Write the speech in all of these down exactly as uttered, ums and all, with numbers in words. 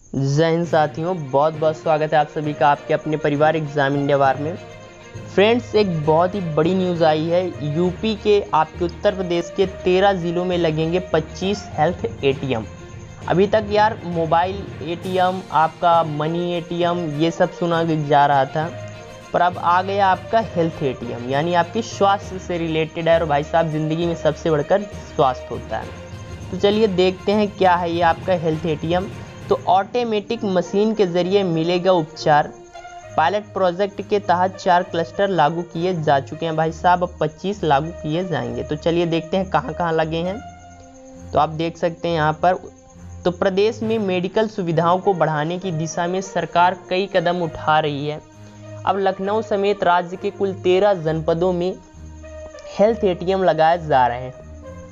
जय हिंद साथियों, बहुत बहुत स्वागत है आप सभी का आपके अपने परिवार एग्जाम इंडिया वार में। फ्रेंड्स, एक बहुत ही बड़ी न्यूज़ आई है। यूपी के आपके उत्तर प्रदेश के तेरह ज़िलों में लगेंगे पच्चीस हेल्थ एटीएम। अभी तक यार मोबाइल एटीएम, आपका मनी एटीएम, ये सब सुना जा रहा था, पर अब आ गया आपका हेल्थ एटीएम, यानी आपकी स्वास्थ्य से रिलेटेड है। और भाई साहब, ज़िंदगी में सबसे बढ़कर स्वास्थ्य होता है। तो चलिए देखते हैं क्या है ये आपका हेल्थ एटीएम। तो ऑटोमेटिक मशीन के ज़रिए मिलेगा उपचार। पायलट प्रोजेक्ट के तहत चार क्लस्टर लागू किए जा चुके हैं भाई साहब, अब पच्चीस लागू किए जाएंगे। तो चलिए देखते हैं कहाँ कहाँ लगे हैं। तो आप देख सकते हैं यहाँ पर। तो प्रदेश में मेडिकल सुविधाओं को बढ़ाने की दिशा में सरकार कई कदम उठा रही है। अब लखनऊ समेत राज्य के कुल तेरह जनपदों में हेल्थ एटीएम लगाए जा रहे हैं।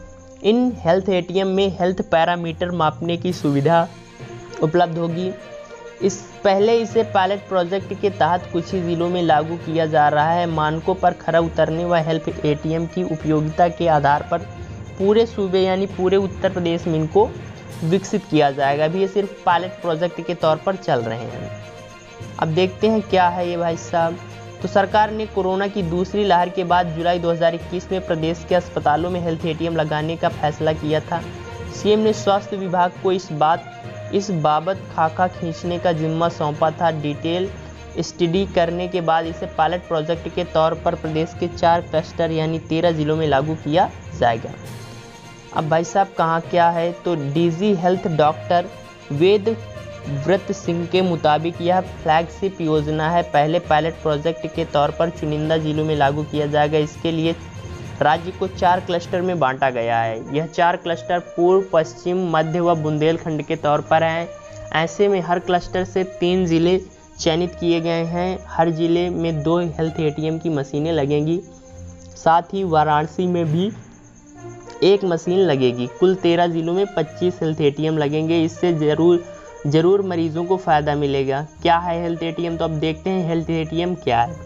इन हेल्थ एटीएम में हेल्थ पैरामीटर मापने की सुविधा उपलब्ध होगी। इस पहले इसे पायलट प्रोजेक्ट के तहत कुछ ही ज़िलों में लागू किया जा रहा है। मानकों पर खरा उतरने व हेल्थ एटीएम की उपयोगिता के आधार पर पूरे सूबे यानी पूरे उत्तर प्रदेश में इनको विकसित किया जाएगा। अभी ये सिर्फ पायलट प्रोजेक्ट के तौर पर चल रहे हैं। अब देखते हैं क्या है ये भाई साहब। तो सरकार ने कोरोना की दूसरी लहर के बाद जुलाई दो हज़ार इक्कीस में प्रदेश के अस्पतालों में हेल्थ एटीएम लगाने का फैसला किया था। सीएम ने स्वास्थ्य विभाग को इस बात इस बाबत खाका खींचने का जिम्मा सौंपा था। डिटेल स्टडी करने के बाद इसे पायलट प्रोजेक्ट के तौर पर प्रदेश के चार क्लस्टर यानी तेरह जिलों में लागू किया जाएगा। अब भाई साहब कहाँ क्या है, तो डीजी हेल्थ डॉक्टर वेद व्रत सिंह के मुताबिक यह फ्लैगशिप योजना है। पहले पायलट प्रोजेक्ट के तौर पर चुनिंदा जिलों में लागू किया जाएगा। इसके लिए राज्य को चार क्लस्टर में बांटा गया है। यह चार क्लस्टर पूर्व, पश्चिम, मध्य व बुंदेलखंड के तौर पर हैं। ऐसे में हर क्लस्टर से तीन ज़िले चयनित किए गए हैं। हर ज़िले में दो हेल्थ एटीएम की मशीनें लगेंगी। साथ ही वाराणसी में भी एक मशीन लगेगी। कुल तेरह ज़िलों में पच्चीस हेल्थ एटीएम लगेंगे। इससे ज़रूर ज़रूर मरीजों को फ़ायदा मिलेगा। क्या है हेल्थ एटीएम, तो अब देखते हैं हेल्थ एटीएम क्या है।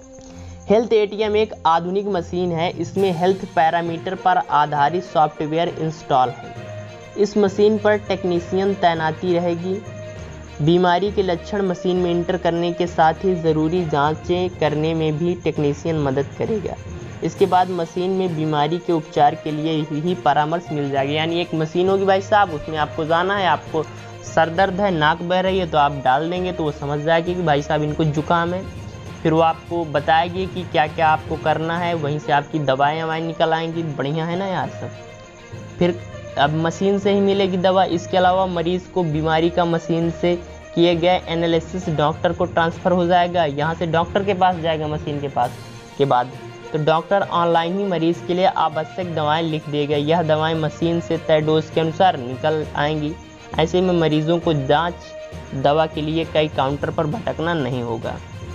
हेल्थ एटीएम एक आधुनिक मशीन है। इसमें हेल्थ पैरामीटर पर आधारित सॉफ्टवेयर इंस्टॉल है। इस मशीन पर टेक्नीशियन तैनाती रहेगी। बीमारी के लक्षण मशीन में इंटर करने के साथ ही ज़रूरी जांचें करने में भी टेक्नीशियन मदद करेगा। इसके बाद मशीन में बीमारी के उपचार के लिए ही परामर्श मिल जाएगा। यानी एक मशीन होगी भाई साहब, उसमें आपको जाना है, आपको सर दर्द है, नाक बह रही है, तो आप डाल देंगे तो वो समझ जाएगी कि भाई साहब इनको जुकाम है। फिर वो आपको बताएगी कि क्या क्या आपको करना है। वहीं से आपकी दवाएं ववाएँ निकल आएंगी। बढ़िया है ना यार सब। फिर अब मशीन से ही मिलेगी दवा। इसके अलावा मरीज़ को बीमारी का मशीन से किए गए एनालिसिस डॉक्टर को ट्रांसफ़र हो जाएगा। यहाँ से डॉक्टर के पास जाएगा मशीन के पास के बाद तो डॉक्टर ऑनलाइन ही मरीज़ के लिए आवश्यक दवाएँ लिख देगा। यह दवाएँ मशीन से तय डोज के अनुसार निकल आएंगी। ऐसे में मरीजों को जाँच दवा के लिए कई काउंटर पर भटकना नहीं होगा।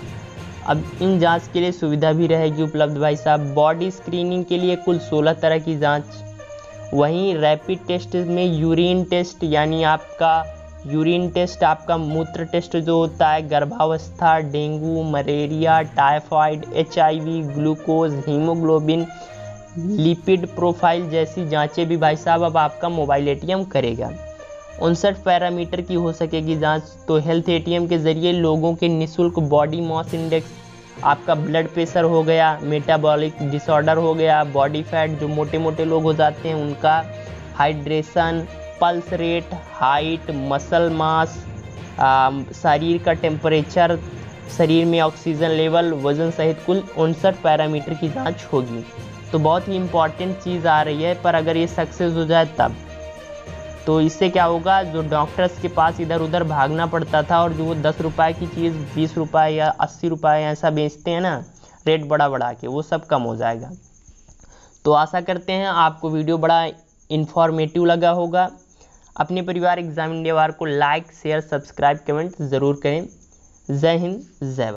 अब इन जांच के लिए सुविधा भी रहेगी उपलब्ध भाई साहब। बॉडी स्क्रीनिंग के लिए कुल सोलह तरह की जांच। वहीं रैपिड टेस्ट में यूरिन टेस्ट, यानी आपका यूरिन टेस्ट, आपका मूत्र टेस्ट जो होता है, गर्भावस्था, dengue, malaria, typhoid, HIV, glucose, haemoglobin, lipid profile जैसी जांचें भी भाई साहब अब आपका मोबाइल एटीएम करेगा। उनसठ पैरामीटर की हो सकेगी जांच। तो हेल्थ एटीएम के ज़रिए लोगों के निःशुल्क बॉडी मास इंडेक्स, आपका ब्लड प्रेशर हो गया, मेटाबॉलिक डिसऑर्डर हो गया, बॉडी फैट जो मोटे मोटे लोग हो जाते हैं उनका, hydration, pulse rate, height, muscle mass, शरीर का टेम्परेचर, शरीर में ऑक्सीजन लेवल, वज़न सहित कुल उनसठ पैरामीटर की जाँच होगी। तो बहुत ही इम्पॉर्टेंट चीज़ आ रही है। पर अगर ये सक्सेस हो जाए तब तो इससे क्या होगा, जो डॉक्टर्स के पास इधर उधर भागना पड़ता था और जो वो दस रुपए की चीज़ बीस रुपए या अस्सी रुपए ऐसा बेचते हैं ना, रेट बड़ा बढ़ा के, वो सब कम हो जाएगा। तो आशा करते हैं आपको वीडियो बड़ा इन्फॉर्मेटिव लगा होगा। अपने परिवार एग्जाम इंडिया वार को लाइक, शेयर, सब्सक्राइब, कमेंट ज़रूर करें। जय हिंद, जय भारत।